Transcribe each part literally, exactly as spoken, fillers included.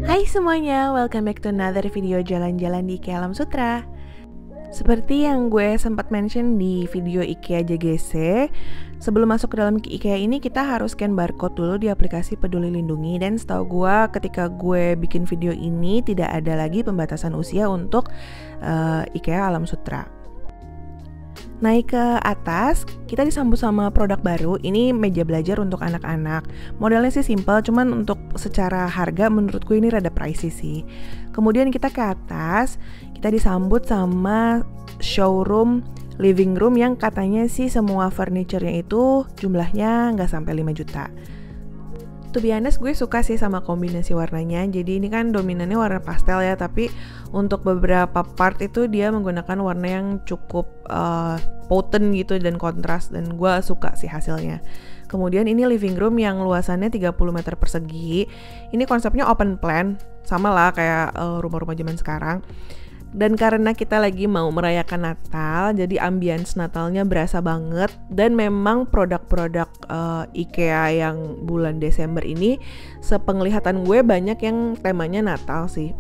Hai semuanya, welcome back to another video jalan-jalan di IKEA Alam Sutera. Seperti yang gue sempat mention di video IKEA J G C, sebelum masuk ke dalam IKEA ini kita harus scan barcode dulu di aplikasi Peduli Lindungi. Dan setahu gue ketika gue bikin video ini tidak ada lagi pembatasan usia untuk uh, IKEA Alam Sutera. Naik ke atas, kita disambut sama produk baru. Ini meja belajar untuk anak-anak. Modelnya sih simple, cuman untuk secara harga menurut gue ini rada pricey sih. Kemudian kita ke atas, kita disambut sama showroom living room yang katanya sih semua furniture-nya itu jumlahnya nggak sampai lima juta. To be honest, gue suka sih sama kombinasi warnanya. Jadi ini kan dominannya warna pastel ya, tapi untuk beberapa part itu dia menggunakan warna yang cukup uh, potent gitu dan kontras, dan gue suka sih hasilnya. Kemudian ini living room yang luasannya tiga puluh meter persegi. Ini konsepnya open plan, sama lah kayak uh, rumah-rumah zaman sekarang. Dan karena kita lagi mau merayakan Natal, jadi ambience Natalnya berasa banget. Dan memang produk-produk uh, IKEA yang bulan Desember ini, sepenglihatan gue banyak yang temanya Natal sih.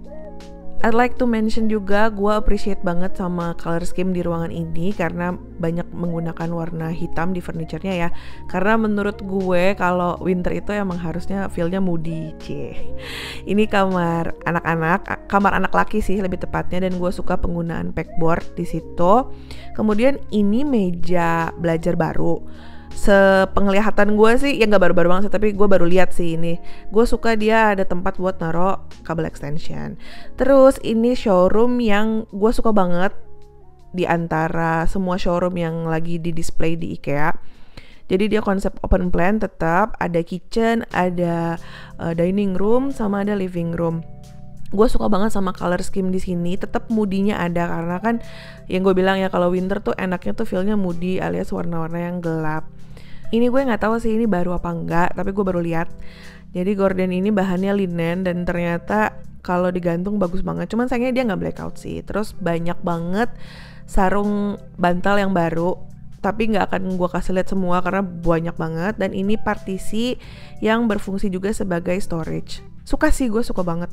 I'd like to mention juga, gue appreciate banget sama color scheme di ruangan ini karena banyak menggunakan warna hitam di furniture-nya ya. Karena menurut gue kalau winter itu emang harusnya feel-nya moody, cie. Ini kamar anak-anak, kamar anak laki sih lebih tepatnya, dan gue suka penggunaan pegboard di situ. Kemudian ini meja belajar baru. Sepenglihatan gue sih, ya nggak baru-baru banget sih, tapi gue baru lihat sih ini. Gue suka dia ada tempat buat naro kabel extension. Terus ini showroom yang gue suka banget di antara semua showroom yang lagi di display di IKEA. Jadi dia konsep open plan tetap, ada kitchen, ada uh, dining room, sama ada living room. Gue suka banget sama color scheme di sini, tetap moody-nya ada karena kan yang gue bilang ya, kalau winter tuh enaknya tuh feel-nya moody alias warna-warna yang gelap. Ini gue nggak tahu sih ini baru apa enggak, tapi gue baru lihat. Jadi gorden ini bahannya linen dan ternyata kalau digantung bagus banget. Cuman sayangnya dia nggak blackout sih. Terus banyak banget sarung bantal yang baru, tapi nggak akan gue kasih lihat semua karena banyak banget. Dan ini partisi yang berfungsi juga sebagai storage. Suka sih, gue suka banget.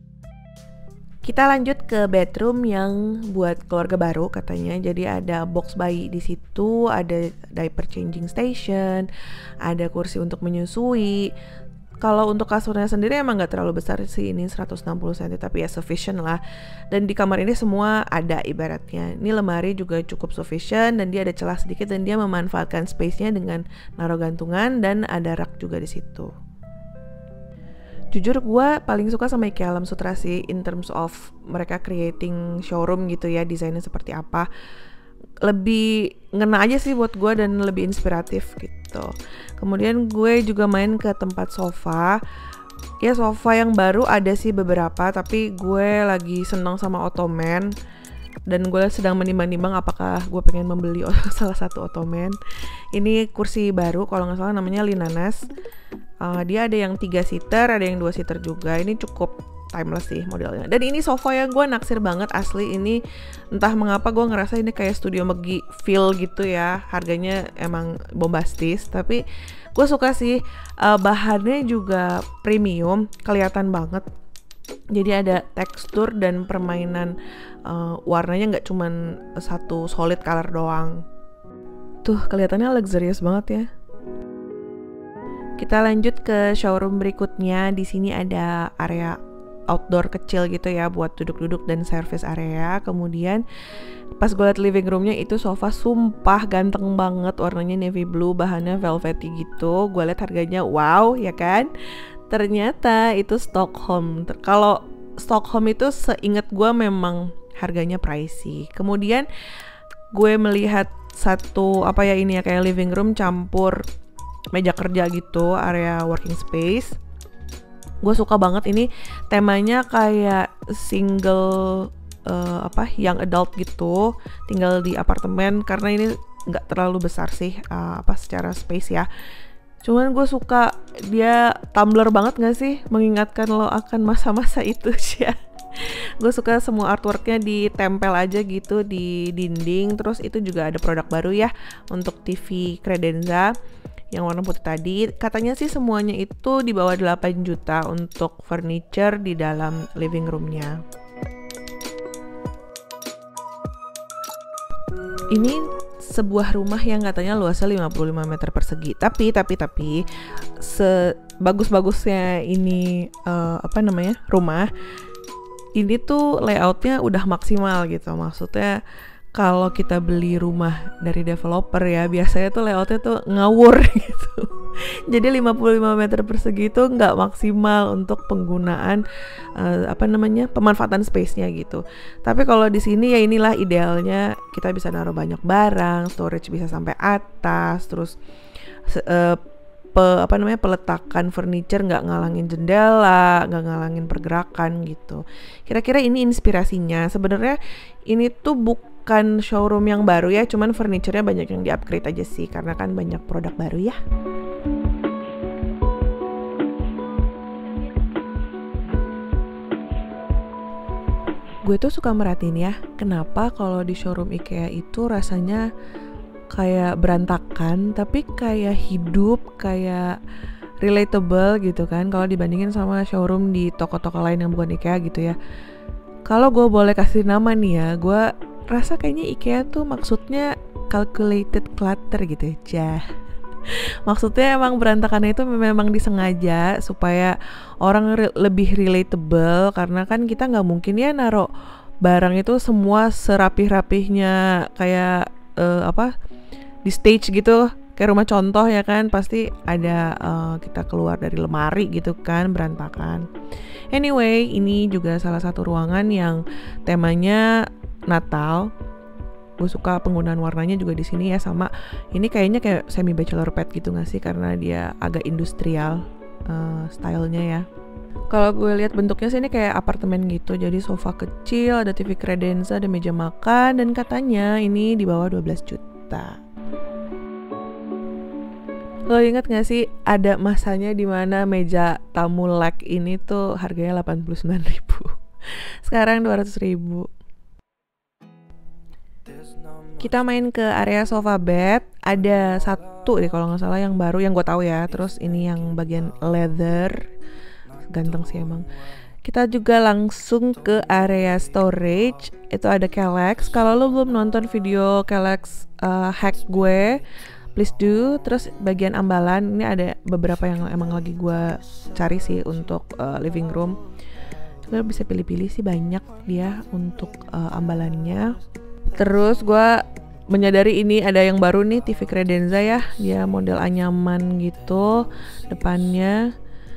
Kita lanjut ke bedroom yang buat keluarga baru katanya. Jadi ada box bayi di situ, ada diaper changing station, ada kursi untuk menyusui. Kalau untuk kasurnya sendiri emang nggak terlalu besar sih, ini seratus enam puluh sentimeter, tapi ya sufficient lah. Dan di kamar ini semua ada ibaratnya. Ini lemari juga cukup sufficient dan dia ada celah sedikit, dan dia memanfaatkan space-nya dengan naruh gantungan dan ada rak juga di situ. Jujur gue paling suka sama IKEA Alam Sutera sih in terms of mereka creating showroom gitu ya, desainnya seperti apa. Lebih ngena aja sih buat gue dan lebih inspiratif gitu. Kemudian gue juga main ke tempat sofa. Ya sofa yang baru ada sih beberapa, tapi gue lagi senang sama ottoman. Dan gue sedang menimbang-nimbang apakah gue pengen membeli salah satu ottoman. Ini kursi baru, kalau nggak salah namanya Linanas. Uh, dia ada yang tiga seater, ada yang dua seater juga. Ini cukup timeless sih modelnya. Dan ini sofa yang gue naksir banget asli. Ini entah mengapa gue ngerasa ini kayak Studio Megi feel gitu ya. Harganya emang bombastis, tapi gue suka sih. Uh, bahannya juga premium, kelihatan banget. Jadi ada tekstur dan permainan uh, warnanya nggak cuman satu solid color doang. Tuh kelihatannya luxurious banget ya. Kita lanjut ke showroom berikutnya. Di sini ada area outdoor kecil gitu ya buat duduk-duduk dan service area. Kemudian pas gue liat living roomnya itu sofa sumpah ganteng banget, warnanya navy blue, bahannya velvety gitu. Gue liat harganya wow ya kan. Ternyata itu Stockholm. Kalau Stockholm itu seingat gue memang harganya pricey. Kemudian gue melihat satu apa ya ini ya, kayak living room campur meja kerja gitu, area working space. Gue suka banget ini, temanya kayak single uh, apa young adult gitu, tinggal di apartemen karena ini nggak terlalu besar sih uh, apa secara space ya. Cuman gue suka dia tumbler banget gak sih, mengingatkan lo akan masa-masa itu sih ya. Gue suka semua artworknya ditempel aja gitu di dinding. Terus itu juga ada produk baru ya untuk T V Credenza yang warna putih tadi. Katanya sih semuanya itu di bawah delapan juta untuk furniture di dalam living roomnya. Ini sebuah rumah yang katanya luasnya lima puluh lima meter persegi. Tapi tapi tapi sebagus-bagusnya ini uh, apa namanya? rumah, ini tuh layoutnya udah maksimal gitu. Maksudnya kalau kita beli rumah dari developer ya, biasanya tuh layoutnya tuh ngawur gitu. Jadi lima puluh lima meter persegi itu nggak maksimal untuk penggunaan uh, apa namanya pemanfaatan space-nya gitu. Tapi kalau di sini ya inilah idealnya, kita bisa naruh banyak barang, storage bisa sampai atas, terus uh, pe, apa namanya peletakan furniture nggak ngalangin jendela, nggak ngalangin pergerakan gitu. Kira-kira ini inspirasinya. Sebenarnya ini tuh bukan Bukan showroom yang baru ya, cuman furniture-nya banyak yang di-upgrade aja sih, karena kan banyak produk baru ya. Gue tuh suka merhatiin ya, kenapa kalau di showroom IKEA itu rasanya kayak berantakan, tapi kayak hidup, kayak relatable gitu kan, kalau dibandingin sama showroom di toko-toko lain yang bukan IKEA gitu ya. Kalau gue boleh kasih nama nih ya, gue rasa kayaknya IKEA tuh maksudnya calculated clutter gitu ya. Jah. Maksudnya emang berantakannya itu memang disengaja supaya orang re- lebih relatable, karena kan kita nggak mungkin ya naruh barang itu semua serapih-rapihnya kayak uh, apa di stage gitu, kayak rumah contoh ya kan, pasti ada uh, kita keluar dari lemari gitu kan, berantakan. Anyway, ini juga salah satu ruangan yang temanya Natal. Gue suka penggunaan warnanya juga di sini ya, sama ini kayaknya kayak semi bachelor pad gitu nggak sih, karena dia agak industrial uh, stylenya ya. Kalau gue lihat bentuknya sih ini kayak apartemen gitu, jadi sofa kecil, ada T V Credenza, ada meja makan, dan katanya ini di bawah dua belas juta. Lo inget gak sih ada masanya dimana meja tamu leg ini tuh harganya delapan puluh sembilan ribu, sekarang dua ratus ribu. Kita main ke area sofa bed, ada satu deh kalau nggak salah yang baru yang gue tahu ya. Terus ini yang bagian leather, ganteng sih emang. Kita juga langsung ke area storage, itu ada Kallax. Kalau lo belum nonton video Kallax uh, hack gue, please do. Terus bagian ambalan, ini ada beberapa yang emang lagi gue cari sih untuk uh, living room. Lo bisa pilih-pilih sih, banyak dia untuk uh, ambalannya. Terus gue menyadari ini ada yang baru nih, T V Credenza ya, dia model anyaman gitu depannya,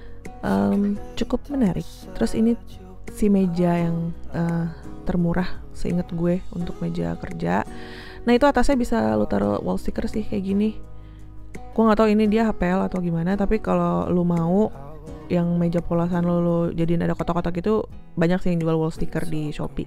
um, cukup menarik. Terus ini si meja yang uh, termurah seingat gue untuk meja kerja. Nah itu atasnya bisa lu taruh wall sticker sih kayak gini. Gue nggak tahu ini dia H P L atau gimana, tapi kalau lu mau yang meja polosan lu, lu jadiin ada kotak-kotak gitu, banyak sih yang jual wall sticker di Shopee.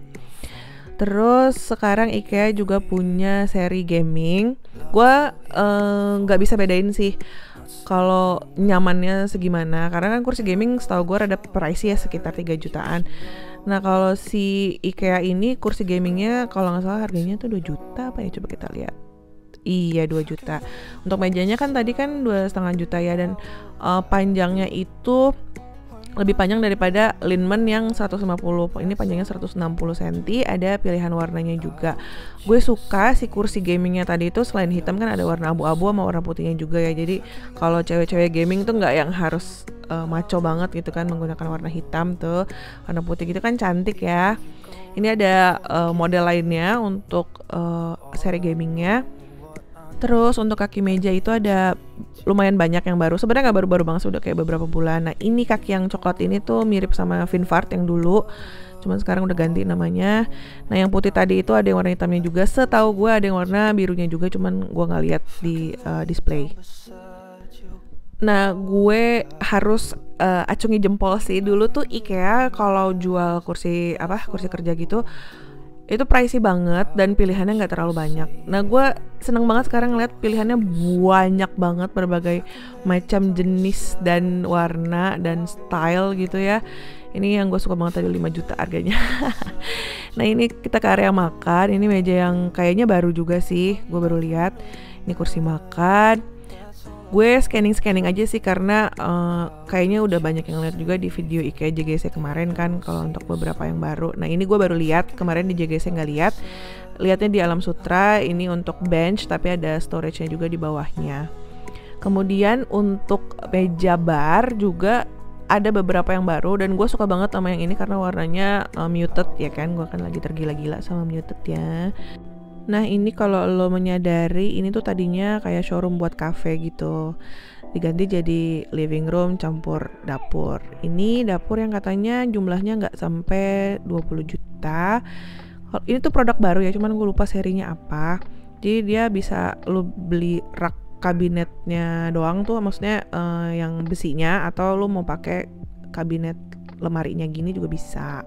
Terus sekarang IKEA juga punya seri gaming. Gue nggak uh, bisa bedain sih kalau nyamannya segimana, karena kan kursi gaming setahu gue rada pricey ya, sekitar tiga jutaan. Nah kalau si IKEA ini kursi gamingnya kalau nggak salah harganya tuh dua juta apa ya, coba kita lihat. Iya dua juta. Untuk mejanya kan tadi kan dua setengah juta ya, dan uh, panjangnya itu lebih panjang daripada Linman yang seratus lima puluh. Ini panjangnya seratus enam puluh sentimeter. Ada pilihan warnanya juga. Gue suka si kursi gamingnya tadi itu selain hitam kan ada warna abu-abu sama warna putihnya juga ya. Jadi kalau cewek-cewek gaming tuh nggak yang harus uh, maco banget gitu kan menggunakan warna hitam tuh, warna putih gitu kan cantik ya. Ini ada uh, model lainnya untuk uh, seri gamingnya. Terus untuk kaki meja itu ada lumayan banyak yang baru. Sebenarnya nggak baru-baru banget, sudah kayak beberapa bulan. Nah ini kaki yang coklat ini tuh mirip sama Finfart yang dulu, cuman sekarang udah ganti namanya. Nah yang putih tadi itu ada yang warna hitamnya juga. Setahu gue ada yang warna birunya juga, cuman gue nggak lihat di uh, display. Nah gue harus uh, acungi jempol sih. Dulu tuh IKEA kalau jual kursi apa kursi kerja gitu, Itu pricey banget dan pilihannya nggak terlalu banyak. Nah gue seneng banget sekarang ngeliat pilihannya banyak banget, berbagai macam jenis dan warna dan style gitu ya. Ini yang gue suka banget, tadi lima juta harganya. Nah ini kita ke area makan. Ini meja yang kayaknya baru juga sih, gue baru lihat. Ini kursi makan. Gue scanning-scanning aja sih karena uh, kayaknya udah banyak yang lihat juga di video IKEA J G C kemarin kan, kalau untuk beberapa yang baru. Nah ini gue baru lihat, kemarin di J G C nggak lihat. Lihatnya di Alam Sutra, ini untuk bench tapi ada storage-nya juga di bawahnya. Kemudian untuk meja bar juga ada beberapa yang baru dan gue suka banget sama yang ini karena warnanya uh, muted ya kan. Gue kan lagi tergila-gila sama muted ya. Nah ini kalau lo menyadari, ini tuh tadinya kayak showroom buat cafe gitu, diganti jadi living room campur dapur. Ini dapur yang katanya jumlahnya nggak sampai dua puluh juta. Ini tuh produk baru ya, cuman gue lupa serinya apa. Jadi dia bisa lo beli rak kabinetnya doang tuh, maksudnya uh, yang besinya, atau lo mau pakai kabinet lemarinya gini juga bisa.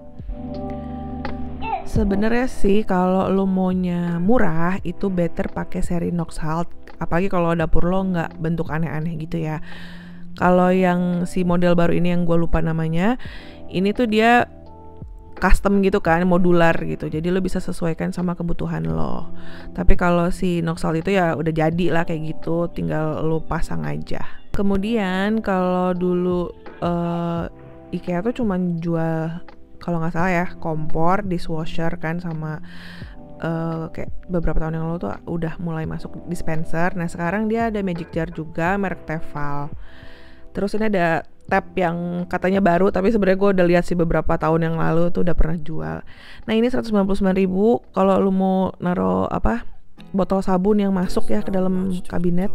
Sebenarnya sih kalau lo maunya murah itu better pakai seri Knox-Halt, apalagi kalau dapur lo nggak bentuk aneh-aneh gitu ya. Kalau yang si model baru ini yang gue lupa namanya, ini tuh dia custom gitu kan, modular gitu, jadi lo bisa sesuaikan sama kebutuhan lo. Tapi kalau si Knox-Halt itu ya udah jadi lah kayak gitu, tinggal lo pasang aja. Kemudian kalau dulu uh, IKEA tuh cuman jual, kalau nggak salah ya, kompor, dishwasher kan, sama uh, kayak beberapa tahun yang lalu tuh udah mulai masuk dispenser. Nah sekarang dia ada magic jar juga merek Tefal. Terus ini ada tap yang katanya baru, tapi sebenarnya gue udah lihat sih beberapa tahun yang lalu tuh udah pernah jual. Nah ini seratus sembilan puluh sembilan ribu kalau lu mau naro apa, botol sabun yang masuk ya ke dalam kabinet.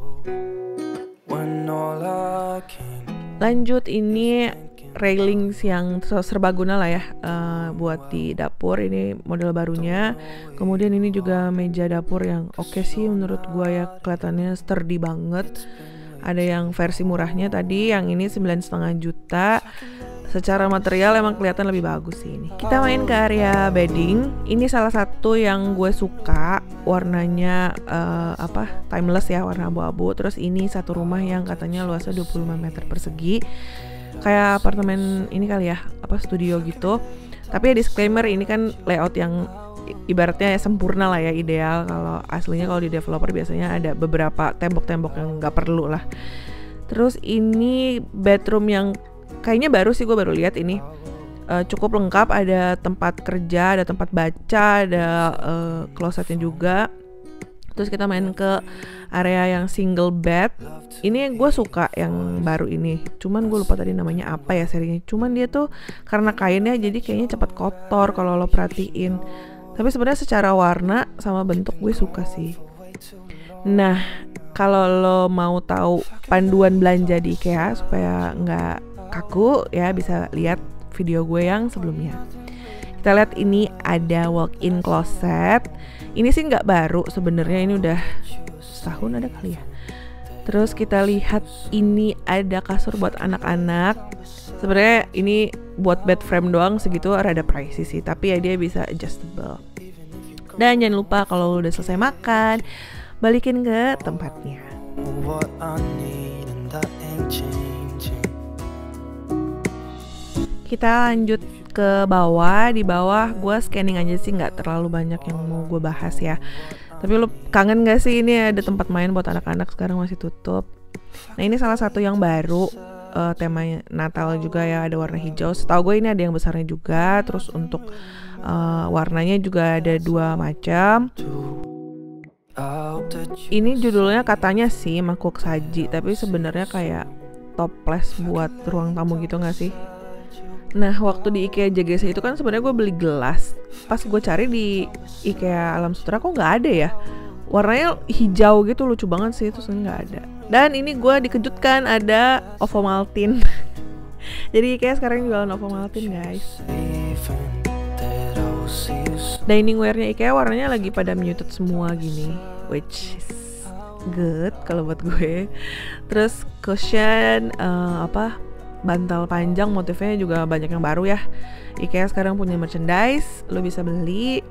Lanjut, ini railings yang serbaguna lah ya, uh, buat di dapur. Ini model barunya. Kemudian ini juga meja dapur yang oke okay sih menurut gua ya, kelihatannya sturdy banget. Ada yang versi murahnya tadi, yang ini sembilan setengah juta. Secara material emang kelihatan lebih bagus sih ini. Kita main ke area bedding. Ini salah satu yang gue suka, warnanya uh, apa timeless ya, warna abu-abu. Terus ini satu rumah yang katanya luasnya dua puluh lima meter persegi, kayak apartemen ini kali ya, apa studio gitu. Tapi ya disclaimer, ini kan layout yang ibaratnya sempurna lah ya, ideal. Kalau aslinya kalau di developer biasanya ada beberapa tembok-tembok yang nggak perlu lah. Terus ini bedroom yang kayaknya baru sih, gue baru lihat ini. Uh, cukup lengkap, ada tempat kerja, ada tempat baca, ada uh, klosetnya juga. Terus kita main ke area yang single bed. Ini gue suka yang baru ini, cuman gue lupa tadi namanya apa ya serinya. Cuman dia tuh karena kainnya jadi kayaknya cepat kotor kalau lo perhatiin. Tapi sebenarnya secara warna sama bentuk gue suka sih. Nah kalau lo mau tahu panduan belanja di IKEA supaya nggak kaku ya, bisa lihat video gue yang sebelumnya. Kita lihat ini ada walk-in closet. Ini sih nggak baru sebenarnya, ini udah setahun ada kali ya. Terus kita lihat ini ada kasur buat anak-anak. Sebenarnya ini buat bed frame doang segitu rada pricey sih, tapi ya dia bisa adjustable. Dan jangan lupa kalau udah selesai makan, balikin ke tempatnya. Kita lanjut ke bawah. Di bawah gue scanning aja sih, nggak terlalu banyak yang mau gue bahas ya. Tapi lo kangen gak sih ini ada tempat main buat anak-anak, sekarang masih tutup. Nah ini salah satu yang baru, uh, tema Natal juga ya, ada warna hijau. Setahu gue ini ada yang besarnya juga. Terus untuk uh, warnanya juga ada dua macam. Ini judulnya katanya sih mangkuk saji, tapi sebenarnya kayak toples buat ruang tamu gitu gak sih? Nah waktu di IKEA J G C itu kan sebenarnya gue beli gelas. Pas gue cari di IKEA Alam Sutra kok nggak ada ya. Warnanya hijau gitu, lucu banget sih, terus nggak ada. Dan ini gue dikejutkan ada Ovomaltine. Jadi IKEA sekarang jualan Ovomaltine guys. Dining wear-nya IKEA warnanya lagi pada muted semua gini, which is good kalau buat gue. Terus cushion, uh, apa bantal panjang motifnya juga banyak yang baru ya. IKEA sekarang punya merchandise, lo bisa beli.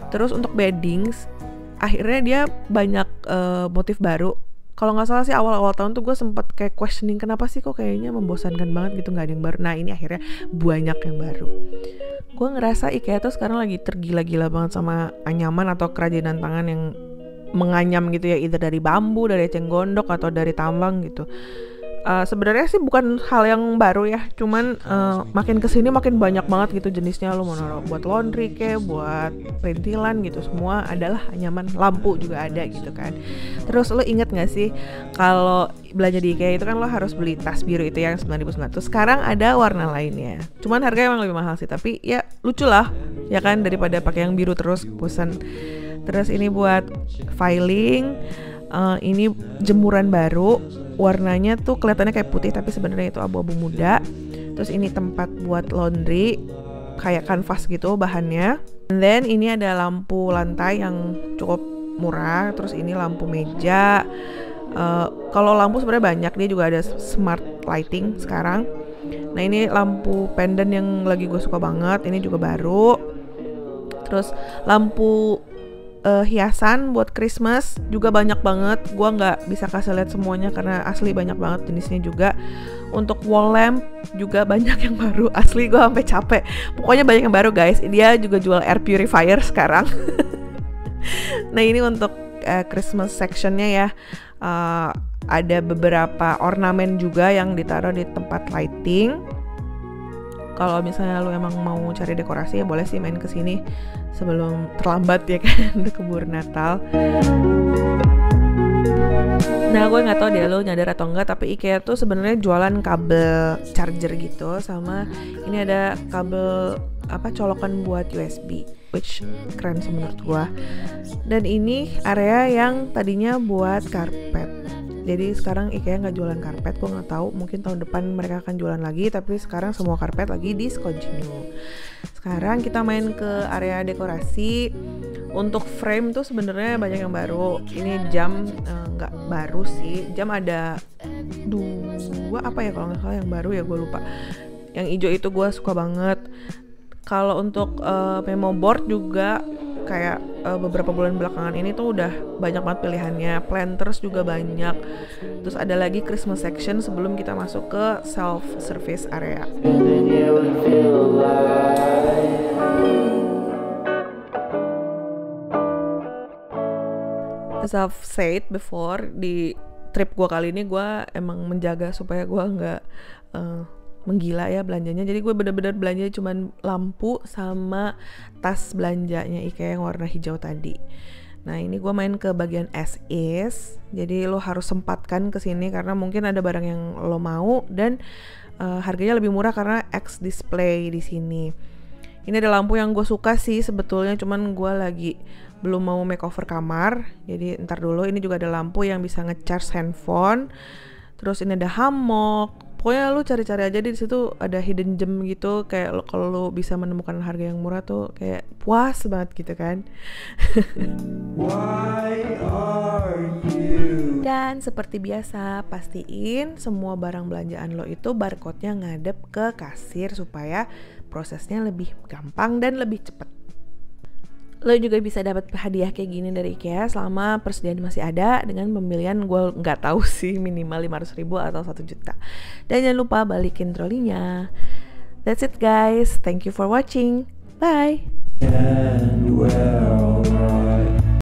Terus untuk beddings, akhirnya dia banyak uh, motif baru. Kalau nggak salah sih awal-awal tahun tuh gue sempet kayak questioning kenapa sih kok kayaknya membosankan banget gitu, nggak ada yang baru. Nah ini akhirnya banyak yang baru. Gue ngerasa IKEA tuh sekarang lagi tergila-gila banget sama anyaman atau kerajinan tangan yang menganyam gitu ya, either dari bambu, dari eceng gondok atau dari tambang gitu. Uh, sebenarnya sih bukan hal yang baru ya, cuman uh, makin kesini makin banyak banget gitu jenisnya. Lo mau naruh buat laundry kayak, buat perintilan gitu, semua adalah anyaman. Lampu juga ada gitu kan. Terus lo inget gak sih kalau belanja di IKEA itu kan lo harus beli tas biru itu yang sembilan ribu sembilan ratus. Sekarang ada warna lainnya, cuman harganya emang lebih mahal sih, tapi ya lucu lah ya kan, daripada pakai yang biru terus bosan. Terus ini buat filing. Uh, ini jemuran baru, warnanya tuh kelihatannya kayak putih tapi sebenarnya itu abu-abu muda. Terus ini tempat buat laundry, kayak kanvas gitu bahannya. And then ini ada lampu lantai yang cukup murah. Terus ini lampu meja. Uh, kalau lampu sebenarnya banyak, dia juga ada smart lighting sekarang. Nah ini lampu pendant yang lagi gue suka banget, ini juga baru. Terus lampu Uh, hiasan buat Christmas juga banyak banget. Gua nggak bisa kasih lihat semuanya karena asli banyak banget jenisnya juga. Untuk wall lamp juga banyak yang baru. Asli gue sampai capek. Pokoknya banyak yang baru guys. Dia juga jual air purifier sekarang. Nah ini untuk uh, Christmas sectionnya ya. Uh, ada beberapa ornamen juga yang ditaruh di tempat lighting. Kalau misalnya lu emang mau cari dekorasi ya boleh sih main kesini sebelum terlambat ya kan, udah keburu Natal. Nah gue nggak tahu deh lo nyadar atau enggak, tapi IKEA tuh sebenarnya jualan kabel charger gitu, sama ini ada kabel apa colokan buat U S B, which keren sih menurut gue. Dan ini area yang tadinya buat karpet. Jadi sekarang IKEA nggak jualan karpet, gue nggak tahu, mungkin tahun depan mereka akan jualan lagi. Tapi sekarang semua karpet lagi discontinue. Sekarang kita main ke area dekorasi. Untuk frame tuh sebenarnya banyak yang baru. Ini jam nggak uh, baru sih, jam ada dua apa ya kalau nggak salah yang baru ya, gue lupa. Yang hijau itu gue suka banget. Kalau untuk uh, memo board juga kayak uh, beberapa bulan belakangan ini tuh udah banyak banget pilihannya. Planters juga banyak. Terus ada lagi Christmas section sebelum kita masuk ke self service area. As I've said before, di trip gue kali ini gue emang menjaga supaya gue nggak uh, menggila ya belanjanya. Jadi gue bener-bener belanja cuman lampu sama tas belanjanya IKEA yang warna hijau tadi. Nah ini gue main ke bagian as is. Jadi lo harus sempatkan ke sini karena mungkin ada barang yang lo mau dan uh, harganya lebih murah karena X display di sini. Ini ada lampu yang gue suka sih sebetulnya, cuman gue lagi belum mau makeover kamar. Jadi ntar dulu. Ini juga ada lampu yang bisa nge-charge handphone. Terus ini ada hammock. Pokoknya lu cari-cari aja di situ ada hidden gem gitu, kayak kalau lu bisa menemukan harga yang murah tuh kayak puas banget gitu kan. Why are you? Dan seperti biasa pastiin semua barang belanjaan lo itu barcode-nya ngadep ke kasir supaya prosesnya lebih gampang dan lebih cepat. Lo juga bisa dapat hadiah kayak gini dari IKEA selama persediaan masih ada dengan pembelian gue nggak tahu sih minimal lima ratus ribu atau satu juta. Dan jangan lupa balikin trolinya. That's it guys, thank you for watching. Bye. And well,